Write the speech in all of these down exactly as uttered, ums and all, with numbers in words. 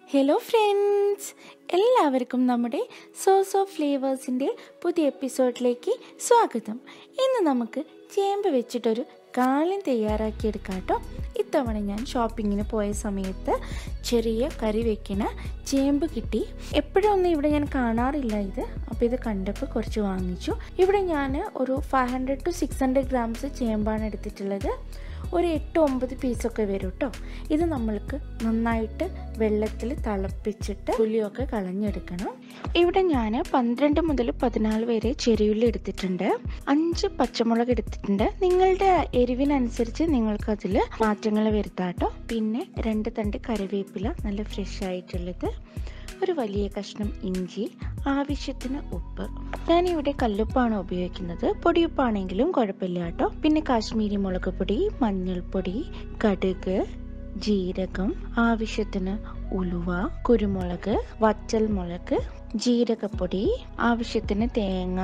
Hello friends, എല്ലാവർക്കും നമ്മുടെ sauce of ഫ്ലേവേഴ്സിൻ്റെ പുതിയ എപ്പിസോഡിലേക്ക് സ്വാഗതം. ഇന്ന് നമുക്ക് ചേമ്പ് വെച്ചിട്ടൊരു കാളൻ തയ്യാറാക്കിയെടുക്കാം കേട്ടോ. ഇത്തവണ ഞാൻ ഷോപ്പിങ്ങിന് പോയ സമയത്ത് ചെറിയ കറി വെക്കണ ചേമ്പ് കിട്ടി. എപ്പോഴും ഒന്നും ഇവിടെ ഞാൻ കാണാറില്ല ഇത്. അപ്പോൾ ഇത് കണ്ടപ്പോൾ കുറച്ച് വാങ്ങിച്ചു. ഇവിടെ ഞാൻ ഒരു five hundred to six hundred grams ചേമ്പാണ് എടുത്തിട്ടുള്ളത്. ഒരു എട്ട് ഒമ്പത് പീസൊക്കെ വരും കേട്ടോ. ഇത് നമ്മൾക്ക് നന്നായിട്ട് വെള്ളത്തിൽ തിളപ്പിച്ചിട്ട് പുളിയൊക്കെ കളഞ്ഞെടുക്കണം. ഇവിടെ ഞാൻ പന്ത്രണ്ട് മുതൽ പതിനാല് വരെ ചെറിയുള്ളി എടുത്തിട്ടുണ്ട്. അഞ്ച് പച്ചമുളക് എടുത്തിട്ടുണ്ട്. നിങ്ങളുടെ എരിവിനനുസരിച്ച് നിങ്ങൾക്ക് അതിൽ മാറ്റങ്ങൾ വരുത്താം കേട്ടോ. പിന്നെ രണ്ട് തണ്ട് കറിവേപ്പില നല്ല ഫ്രഷ് ആയിട്ടുള്ളത്, ഒരു വലിയ കഷ്ണം ഇഞ്ചി, ആവശ്യത്തിന് ഉപ്പ്. ഞാനിവിടെ കല്ലുപ്പാണ് ഉപയോഗിക്കുന്നത്. പൊടിയുപ്പാണെങ്കിലും കുഴപ്പമില്ല കേട്ടോ. പിന്നെ കാശ്മീരി മുളക് പൊടി, മഞ്ഞൾപ്പൊടി, കടുക്, ജീരകം, ആവശ്യത്തിന് ഉലുവ, കുരുമുളക്, വറ്റൽ മുളക്, ജീരകപ്പൊടി, ആവശ്യത്തിന് തേങ്ങ,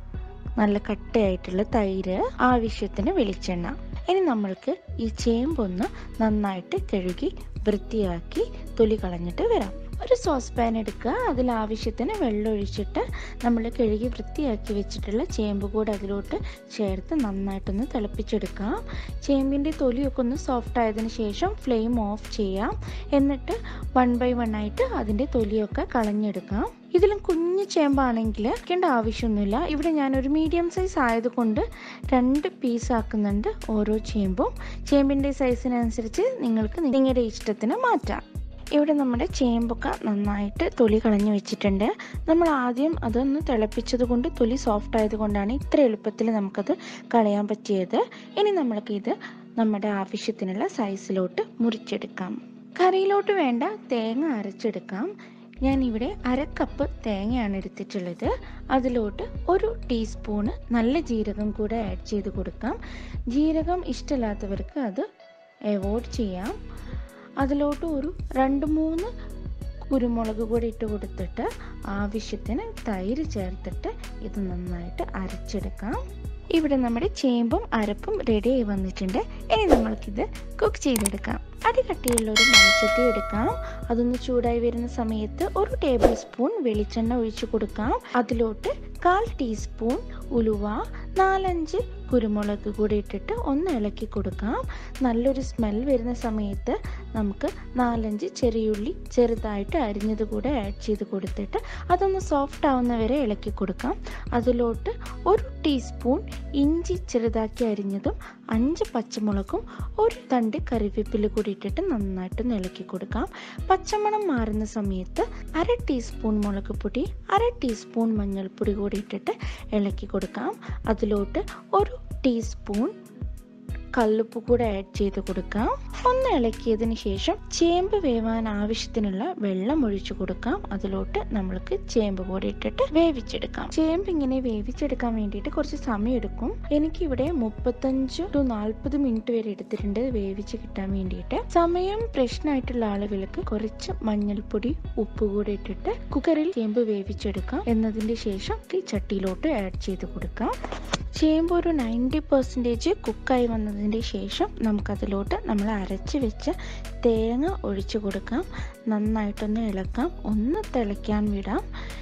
നല്ല കട്ടയായിട്ടുള്ള തൈര്, ആവശ്യത്തിന് വെളിച്ചെണ്ണ. ഇനി നമ്മൾക്ക് ഈ ചേമ്പൊന്ന് നന്നായിട്ട് കഴുകി വൃത്തിയാക്കി തൊലി കളഞ്ഞിട്ട് വരാം. ഒരു സോസ് പാൻ എടുക്കുക. അതിൽ ആവശ്യത്തിന് വെള്ളം ഒഴിച്ചിട്ട് നമ്മൾ കഴുകി വൃത്തിയാക്കി വെച്ചിട്ടുള്ള ചേമ്പ് കൂടെ അതിലോട്ട് ചേർത്ത് നന്നായിട്ടൊന്ന് തിളപ്പിച്ചെടുക്കാം. ചേമ്പിൻ്റെ തൊലിയൊക്കെ ഒന്ന് സോഫ്റ്റ് ആയതിനു ശേഷം ഫ്ലെയിം ഓഫ് ചെയ്യാം. എന്നിട്ട് വൺ ബൈ വൺ ആയിട്ട് അതിൻ്റെ തൊലിയൊക്കെ കളഞ്ഞെടുക്കാം. ഇതിലും കുഞ്ഞു ചേമ്പാണെങ്കിൽ വെക്കേണ്ട ആവശ്യമൊന്നുമില്ല. ഇവിടെ ഞാനൊരു മീഡിയം സൈസ് ആയതുകൊണ്ട് രണ്ട് പീസ് ആക്കുന്നുണ്ട് ഓരോ ചേമ്പും. ചേമ്പിൻ്റെ സൈസിനനുസരിച്ച് നിങ്ങൾക്ക് നിങ്ങളുടെ ഇഷ്ടത്തിന് മാറ്റാം. ഇവിടെ നമ്മുടെ ചേമ്പൊക്കെ നന്നായിട്ട് തൊലി കളഞ്ഞു വെച്ചിട്ടുണ്ട്. നമ്മൾ ആദ്യം അതൊന്ന് തിളപ്പിച്ചത് കൊണ്ട് തൊലി സോഫ്റ്റ് ആയതുകൊണ്ടാണ് ഇത്ര എളുപ്പത്തിൽ നമുക്കത് കളയാൻ പറ്റിയത്. ഇനി നമ്മൾക്കിത് നമ്മുടെ ആവശ്യത്തിനുള്ള സൈസിലോട്ട് മുറിച്ചെടുക്കാം. കറിയിലോട്ട് വേണ്ട തേങ്ങ അരച്ചെടുക്കാം. ഞാൻ ഇവിടെ അര കപ്പ് തേങ്ങയാണ് എടുത്തിട്ടുള്ളത്. അതിലോട്ട് ഒരു ടീസ്പൂണ് നല്ല ജീരകം കൂടെ ആഡ് ചെയ്ത് കൊടുക്കാം. ജീരകം ഇഷ്ടമില്ലാത്തവർക്ക് അത് അവോയ്ഡ് ചെയ്യാം. അതിലോട്ട് ഒരു രണ്ട് മൂന്ന് കുരുമുളക് കൂടി ഇട്ട് കൊടുത്തിട്ട് ആവശ്യത്തിന് തൈര് ചേർത്തിട്ട് ഇത് നന്നായിട്ട് അരച്ചെടുക്കാം. ഇവിടെ നമ്മുടെ ചേമ്പും അരപ്പും റെഡി ആയി വന്നിട്ടുണ്ട്. ഇനി നമ്മൾക്കിത് കുക്ക് ചെയ്തെടുക്കാം. അടികട്ടിയുള്ള ഒരു മൺചട്ടി എടുക്കാം. അതൊന്ന് ചൂടായി വരുന്ന സമയത്ത് ഒരു ടേബിൾ സ്പൂൺ വെളിച്ചെണ്ണ ഒഴിച്ചു കൊടുക്കാം. അതിലോട്ട് കാൽ ടീസ്പൂൺ ഉലുവ, നാലഞ്ച് കുരുമുളക് കൂടി ഇട്ടിട്ട് ഒന്ന് ഇളക്കി കൊടുക്കാം. നല്ലൊരു സ്മെൽ വരുന്ന സമയത്ത് നമുക്ക് നാലഞ്ച് ചെറിയുള്ളി ചെറുതായിട്ട് അരിഞ്ഞത് കൂടെ ആഡ് ചെയ്ത് കൊടുത്തിട്ട് അതൊന്ന് സോഫ്റ്റ് ആവുന്നവരെ ഇളക്കി കൊടുക്കാം. അതിലോട്ട് ഒരു ടീസ്പൂൺ ഇഞ്ചി ചെറുതാക്കി അരിഞ്ഞതും അഞ്ച് പച്ചമുളകും ഒരു തണ്ട് കറിവേപ്പില കൂടി ഇട്ടിട്ട് നന്നായിട്ടൊന്ന് ഇളക്കി കൊടുക്കാം. പച്ചമണം മാറുന്ന സമയത്ത് അര ടീസ്പൂൺ മുളക് പൊടി, അര ടീസ്പൂൺ മഞ്ഞൾപ്പൊടി കൂടി ഇട്ടിട്ട് ഇളക്കി കൊടുക്കാം. അതിലോട്ട് ഒരു ടീസ്പൂൺ കല്ലുപ്പ് കൂടെ ആഡ് ചെയ്ത് കൊടുക്കാം. ഒന്ന് ഇളക്കിയതിന് ശേഷം ചേമ്പ് വേവാൻ ആവശ്യത്തിനുള്ള വെള്ളം ഒഴിച്ചു കൊടുക്കാം. അതിലോട്ട് നമ്മൾക്ക് ചേമ്പ് കൂടി ഇട്ടിട്ട് വേവിച്ചെടുക്കാം. ചേമ്പ് ഇങ്ങനെ വേവിച്ചെടുക്കാൻ വേണ്ടിയിട്ട് കുറച്ച് സമയം എടുക്കും. എനിക്കിവിടെ മുപ്പത്തഞ്ച് ടു നാൽപ്പത് മിനിറ്റ് വരെ എടുത്തിട്ടുണ്ട് വേവിച്ച് കിട്ടാൻ വേണ്ടിയിട്ട്. സമയം പ്രശ്നമായിട്ടുള്ള ആളുകൾക്ക് കുറച്ച് മഞ്ഞൾപ്പൊടി, ഉപ്പ് കൂടി ഇട്ടിട്ട് കുക്കറിൽ ചേമ്പ് വേവിച്ചെടുക്കാം. എന്നതിന് ശേഷം ഈ ചട്ടിയിലോട്ട് ആഡ് ചെയ്ത് കൊടുക്കാം. ചേമ്പ് ഒരു നയൻറ്റി പെർസെൻറ്റേജ് കുക്കായി വന്നതിൻ്റെ ശേഷം നമുക്കതിലോട്ട് നമ്മൾ അരച്ച് വെച്ച തേങ്ങ ഒഴിച്ചു കൊടുക്കാം. നന്നായിട്ടൊന്ന് ഇളക്കാം. ഒന്ന് തിളയ്ക്കാൻ വിടാം.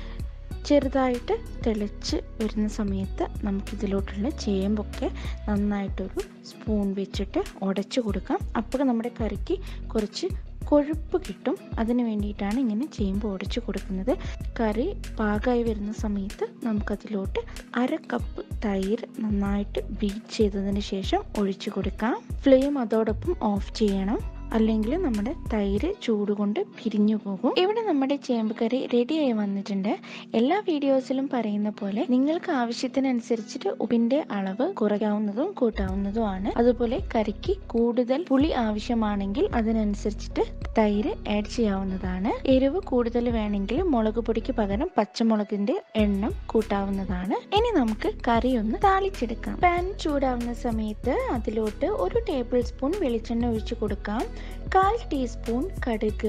ചെറുതായിട്ട് തിളച്ച് വരുന്ന സമയത്ത് നമുക്കിതിലോട്ടുള്ള ചേമ്പൊക്കെ നന്നായിട്ടൊരു സ്പൂൺ വെച്ചിട്ട് ഉടച്ചു കൊടുക്കാം. അപ്പോൾ നമ്മുടെ കറിക്ക് കുറച്ച് കൊഴുപ്പ് കിട്ടും. അതിന് വേണ്ടിയിട്ടാണ് ഇങ്ങനെ ചേമ്പ് ഉടച്ചു കൊടുക്കുന്നത്. കറി പാകമായി വരുന്ന സമയത്ത് നമുക്കതിലോട്ട് അര കപ്പ് തൈര് നന്നായിട്ട് ബീറ്റ് ചെയ്തതിന് ശേഷം ഒഴിച്ചു കൊടുക്കാം. ഫ്ലെയിം അതോടൊപ്പം ഓഫ് ചെയ്യണം, അല്ലെങ്കിൽ നമ്മുടെ തൈര് ചൂട് കൊണ്ട് പിരിഞ്ഞു പോകും. ഇവിടെ നമ്മുടെ ചേമ്പ് കറി റെഡിയായി വന്നിട്ടുണ്ട്. എല്ലാ വീഡിയോസിലും പറയുന്ന പോലെ നിങ്ങൾക്ക് ആവശ്യത്തിനനുസരിച്ചിട്ട് ഉപ്പിന്റെ അളവ് കുറയ്ക്കാവുന്നതും കൂട്ടാവുന്നതുമാണ്. അതുപോലെ കറിക്ക് കൂടുതൽ പുളി ആവശ്യമാണെങ്കിൽ അതിനനുസരിച്ചിട്ട് തൈര് ആഡ് ചെയ്യാവുന്നതാണ്. എരിവ് കൂടുതൽ വേണമെങ്കിൽ മുളക് പൊടിക്ക് പകരം പച്ചമുളകിന്റെ എണ്ണം കൂട്ടാവുന്നതാണ്. ഇനി നമുക്ക് കറി ഒന്ന് താളിച്ചെടുക്കാം. പാൻ ചൂടാവുന്ന സമയത്ത് അതിലോട്ട് ഒരു ടേബിൾ സ്പൂൺ വെളിച്ചെണ്ണ ഒഴിച്ചു കൊടുക്കാം. കാൽ ടീസ്പൂൺ കടുക്,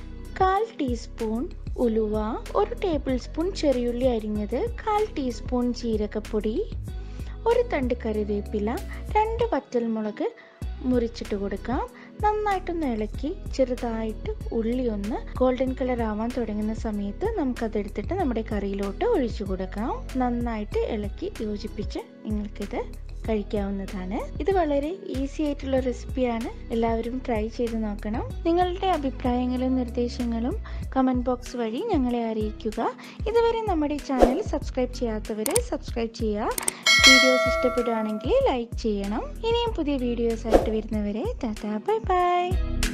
കാൽ ടീസ്പൂൺ ഉലുവ, ഒരു ടേബിൾ സ്പൂൺ ചെറിയുള്ളി അരിഞ്ഞത്, കാൽ ടീസ്പൂൺ ജീരകപ്പൊടി, ഒരു തണ്ട് കറിവേപ്പില, രണ്ട് വറ്റൽമുളക് മുറിച്ചിട്ട് കൊടുക്കാം. നന്നായിട്ടൊന്ന് ഇളക്കി ചെറുതായിട്ട് ഉള്ളി ഒന്ന് ഗോൾഡൻ കളർ ആവാൻ തുടങ്ങുന്ന സമയത്ത് നമുക്കതെടുത്തിട്ട് നമ്മുടെ കറിയിലോട്ട് ഒഴിച്ചു കൊടുക്കാം. നന്നായിട്ട് ഇളക്കി യോജിപ്പിച്ച് നിങ്ങൾക്കിത് കഴിക്കാവുന്നതാണ്. ഇത് വളരെ ഈസി ആയിട്ടുള്ള റെസിപ്പിയാണ്. എല്ലാവരും ട്രൈ ചെയ്ത് നോക്കണം. നിങ്ങളുടെ അഭിപ്രായങ്ങളും നിർദ്ദേശങ്ങളും കമൻറ്റ് ബോക്സ് വഴി ഞങ്ങളെ അറിയിക്കുക. ഇതുവരെ നമ്മുടെ ചാനൽ സബ്സ്ക്രൈബ് ചെയ്യാത്തവർ സബ്സ്ക്രൈബ് ചെയ്യുക. വീഡിയോസ് ഇഷ്ടപ്പെടുകയാണെങ്കിൽ ലൈക്ക് ചെയ്യണം. ഇനിയും പുതിയ വീഡിയോസ് ആയിട്ട് വരുന്നവരെ ടാറ്റാ ബൈ ബൈ.